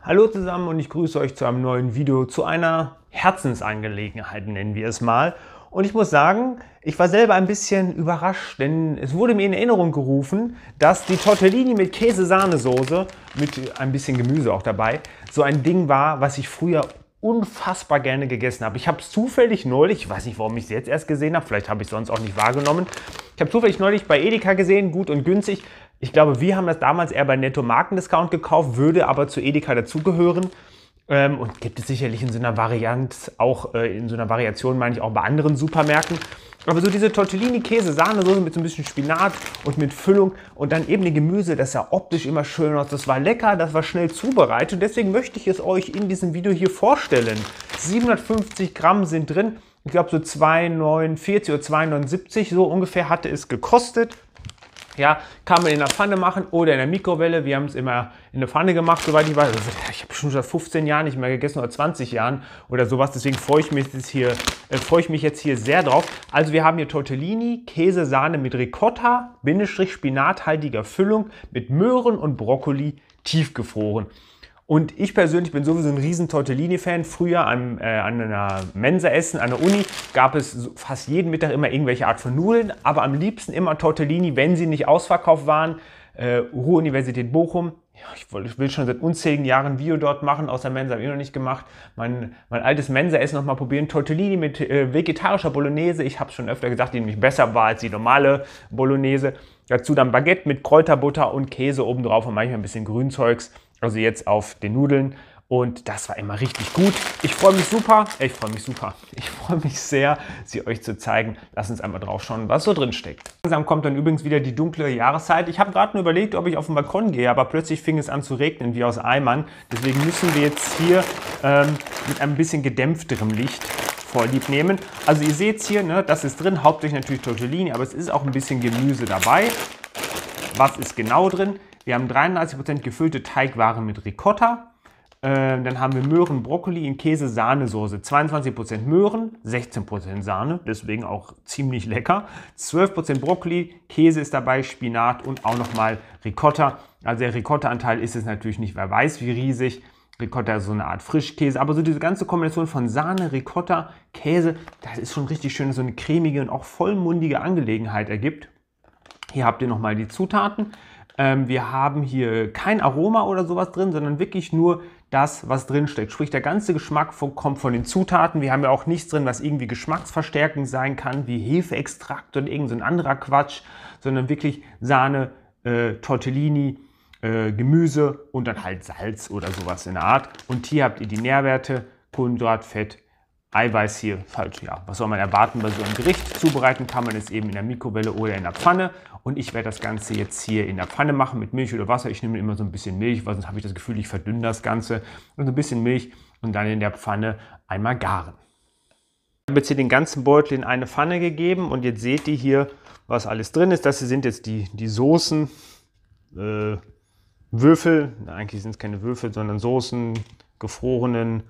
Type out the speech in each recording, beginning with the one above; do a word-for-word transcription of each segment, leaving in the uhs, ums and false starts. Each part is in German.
Hallo zusammen und ich grüße euch zu einem neuen Video, zu einer Herzensangelegenheit, nennen wir es mal. Und ich muss sagen, ich war selber ein bisschen überrascht, denn es wurde mir in Erinnerung gerufen, dass die Tortellini mit Käse-Sahnesoße, mit ein bisschen Gemüse auch dabei, so ein Ding war, was ich früher unfassbar gerne gegessen habe. Ich habe es zufällig neulich, ich weiß nicht, warum ich es jetzt erst gesehen habe, vielleicht habe ich es sonst auch nicht wahrgenommen. Ich habe zufällig neulich bei Edeka gesehen, gut und günstig. Ich glaube, wir haben das damals eher bei Netto Markendiscount gekauft, würde aber zu Edeka dazugehören. Ähm, und gibt es sicherlich in so einer Variante, auch äh, in so einer Variation, meine ich, auch bei anderen Supermärkten. Aber so diese Tortellini Käse-Sahnesoße mit so ein bisschen Spinat und mit Füllung und dann eben die Gemüse, das sah optisch immer schön aus. Das war lecker, das war schnell zubereitet und deswegen möchte ich es euch in diesem Video hier vorstellen. siebenhundertfünfzig Gramm sind drin. Ich glaube so zwei Euro neunundvierzig oder zwei Euro neunundsiebzig, so ungefähr hatte es gekostet. Ja, kann man in der Pfanne machen oder in der Mikrowelle. Wir haben es immer in der Pfanne gemacht, soweit ich weiß. Also, ich habe schon seit fünfzehn Jahren nicht mehr gegessen oder zwanzig Jahren oder sowas. Deswegen freue ich mich jetzt hier, äh, freue ich mich jetzt hier sehr drauf. Also wir haben hier Tortellini, Käsesahne mit Ricotta, Bindestrich spinathaltiger Füllung mit Möhren und Brokkoli tiefgefroren. Und ich persönlich bin sowieso ein riesen Tortellini-Fan. Früher an, äh, an einer Mensa essen, an der Uni, gab es fast jeden Mittag immer irgendwelche Art von Nudeln, aber am liebsten immer Tortellini, wenn sie nicht ausverkauft waren. Äh, Ruhr-Universität Bochum. Ja, ich, will, ich will schon seit unzähligen Jahren ein Video dort machen, aus der Mensa habe ich noch nicht gemacht. Mein, mein altes Mensa-Essen noch mal probieren. Tortellini mit äh, vegetarischer Bolognese. Ich habe es schon öfter gesagt, die nämlich besser war als die normale Bolognese. Dazu dann Baguette mit Kräuterbutter und Käse obendrauf und manchmal ein bisschen Grünzeugs. Also jetzt auf den Nudeln und das war immer richtig gut. Ich freue mich super, ich freue mich super, ich freue mich sehr, sie euch zu zeigen. Lass uns einmal drauf schauen, was so drin steckt. Langsam kommt dann übrigens wieder die dunkle Jahreszeit. Ich habe gerade nur überlegt, ob ich auf den Balkon gehe, aber plötzlich fing es an zu regnen, wie aus Eimern. Deswegen müssen wir jetzt hier ähm, mit ein bisschen gedämpfterem Licht Vorlieb nehmen. Also ihr seht es hier, ne, das ist drin, hauptsächlich natürlich Tortellini, aber es ist auch ein bisschen Gemüse dabei. Was ist genau drin? Wir haben dreiunddreißig Prozent gefüllte Teigwaren mit Ricotta. Äh, dann haben wir Möhren, Brokkoli in Käse-Sahnesoße. zweiundzwanzig Prozent Möhren, sechzehn Prozent Sahne, deswegen auch ziemlich lecker. zwölf Prozent Brokkoli, Käse ist dabei, Spinat und auch nochmal Ricotta. Also der Ricotta-Anteil ist es natürlich nicht, wer weiß wie riesig. Ricotta ist so eine Art Frischkäse, aber so diese ganze Kombination von Sahne, Ricotta, Käse, das ist schon richtig schön, so eine cremige und auch vollmundige Angelegenheit ergibt. Hier habt ihr nochmal die Zutaten. Wir haben hier kein Aroma oder sowas drin, sondern wirklich nur das, was drin steckt. Sprich, der ganze Geschmack kommt von den Zutaten. Wir haben ja auch nichts drin, was irgendwie geschmacksverstärkend sein kann, wie Hefeextrakt oder irgend so ein anderer Quatsch, sondern wirklich Sahne, äh, Tortellini, äh, Gemüse und dann halt Salz oder sowas in der Art. Und hier habt ihr die Nährwerte, Kohlenhydrat, Fett, Eiweiß hier, falsch, ja. Was soll man erwarten bei so einem Gericht? Zubereiten kann man es eben in der Mikrowelle oder in der Pfanne. Und ich werde das Ganze jetzt hier in der Pfanne machen mit Milch oder Wasser. Ich nehme immer so ein bisschen Milch, weil sonst habe ich das Gefühl, ich verdünne das Ganze. Und so ein bisschen Milch und dann in der Pfanne einmal garen. Ich habe jetzt hier den ganzen Beutel in eine Pfanne gegeben und jetzt seht ihr hier, was alles drin ist. Das sind jetzt die, die Soßen, äh, Würfel. Na, eigentlich sind es keine Würfel, sondern Soßen, gefrorenen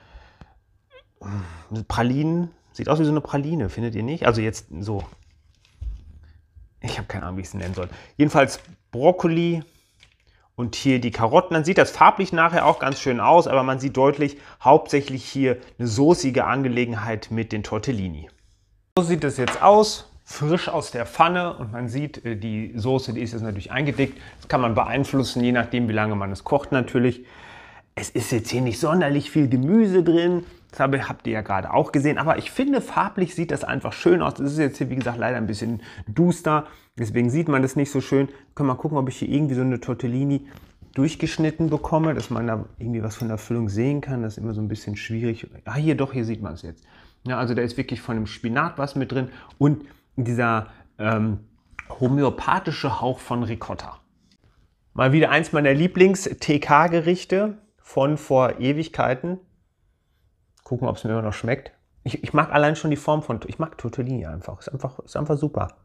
Pralinen. Sieht aus wie so eine Praline, findet ihr nicht? Also jetzt so. Ich habe keine Ahnung, wie ich es nennen soll. Jedenfalls Brokkoli und hier die Karotten. Dann sieht das farblich nachher auch ganz schön aus, aber man sieht deutlich hauptsächlich hier eine soßige Angelegenheit mit den Tortellini. So sieht es jetzt aus. Frisch aus der Pfanne und man sieht, die Soße, die ist jetzt natürlich eingedickt. Das kann man beeinflussen, je nachdem, wie lange man es kocht natürlich. Es ist jetzt hier nicht sonderlich viel Gemüse drin. Das habt ihr ja gerade auch gesehen, aber ich finde, farblich sieht das einfach schön aus. Das ist jetzt hier, wie gesagt, leider ein bisschen duster, deswegen sieht man das nicht so schön. Können wir mal gucken, ob ich hier irgendwie so eine Tortellini durchgeschnitten bekomme, dass man da irgendwie was von der Füllung sehen kann. Das ist immer so ein bisschen schwierig. Ah, hier doch, hier sieht man es jetzt. Ja, also da ist wirklich von dem Spinat was mit drin und dieser ähm, homöopathische Hauch von Ricotta. Mal wieder eins meiner Lieblings-T K-Gerichte von vor Ewigkeiten. Gucken, ob es mir immer noch schmeckt. Ich, ich mag allein schon die Form von, ich mag Tortellini einfach. Ist einfach, ist einfach super.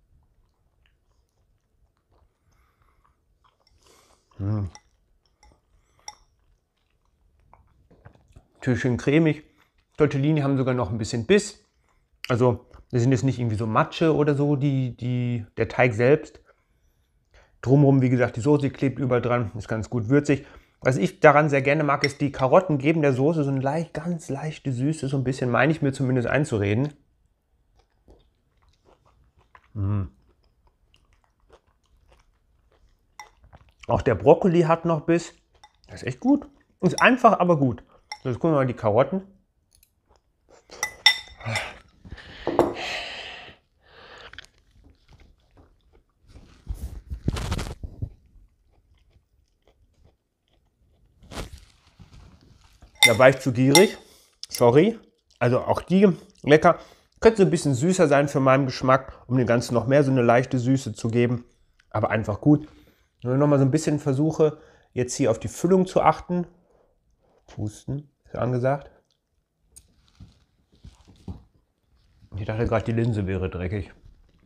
Mmh. Natürlich schön cremig. Tortellini haben sogar noch ein bisschen Biss. Also, die sind jetzt nicht irgendwie so Matsche oder so, die, die, der Teig selbst. Drumherum, wie gesagt, die Soße klebt überall dran, ist ganz gut würzig. Was ich daran sehr gerne mag, ist, die Karotten geben der Soße so eine leicht, ganz leichte Süße, so ein bisschen, meine ich mir zumindest einzureden. Mm. Auch der Brokkoli hat noch Biss. Das ist echt gut. Ist einfach, aber gut. So, jetzt gucken wir mal die Karotten. Da war ich zu gierig. Sorry. Also auch die lecker. Könnte so ein bisschen süßer sein für meinen Geschmack, um dem Ganzen noch mehr so eine leichte Süße zu geben. Aber einfach gut. Wenn ich noch mal so ein bisschen versuche, jetzt hier auf die Füllung zu achten. Pusten, ist angesagt. Ich dachte gerade, die Linse wäre dreckig.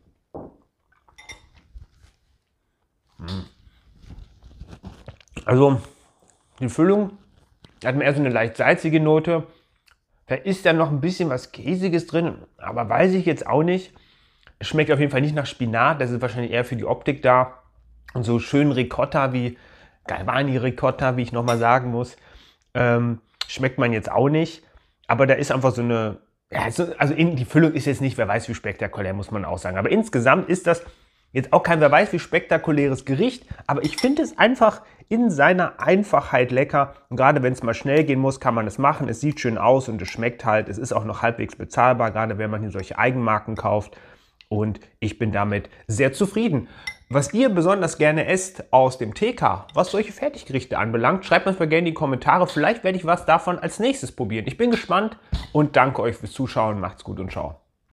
Also, die Füllung hat eher so eine leicht salzige Note. Da ist dann noch ein bisschen was Käsiges drin, aber weiß ich jetzt auch nicht. Es schmeckt auf jeden Fall nicht nach Spinat, das ist wahrscheinlich eher für die Optik da. Und so schön Ricotta wie Galvani Ricotta, wie ich nochmal sagen muss, ähm, schmeckt man jetzt auch nicht. Aber da ist einfach so eine, ja, also in, die Füllung ist jetzt nicht, wer weiß wie spektakulär, muss man auch sagen. Aber insgesamt ist das jetzt auch kein wer weiß wie spektakuläres Gericht, aber ich finde es einfach in seiner Einfachheit lecker. Und gerade wenn es mal schnell gehen muss, kann man es machen. Es sieht schön aus und es schmeckt halt. Es ist auch noch halbwegs bezahlbar, gerade wenn man hier solche Eigenmarken kauft. Und ich bin damit sehr zufrieden. Was ihr besonders gerne esst aus dem T K, was solche Fertiggerichte anbelangt, schreibt mir mal gerne in die Kommentare. Vielleicht werde ich was davon als nächstes probieren. Ich bin gespannt und danke euch fürs Zuschauen. Macht's gut und ciao.